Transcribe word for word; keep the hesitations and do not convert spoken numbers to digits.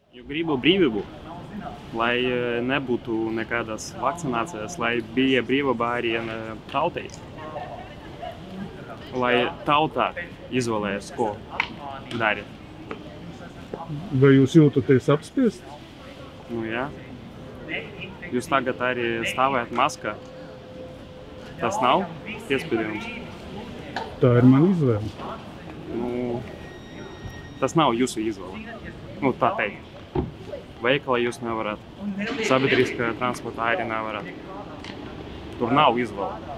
Jo gribu brīvību, lai nebūtu nekādas vakcinācijas, lai bija brīva bāriena tautai. Lai tauta izvēlējas, ko darīt. Vai jūs jūtaties apspiest? Nu jā. Jūs tagad arī stāvējat maskā. Tas nav piespīdījums. Tā ir mana izvēle. Nu, tas nav jūsu izvēle. Nu, tā teikt. Veikalā jūs nevarat. Sabiedriskā transportā arī nevarat. Tur nav izvēle.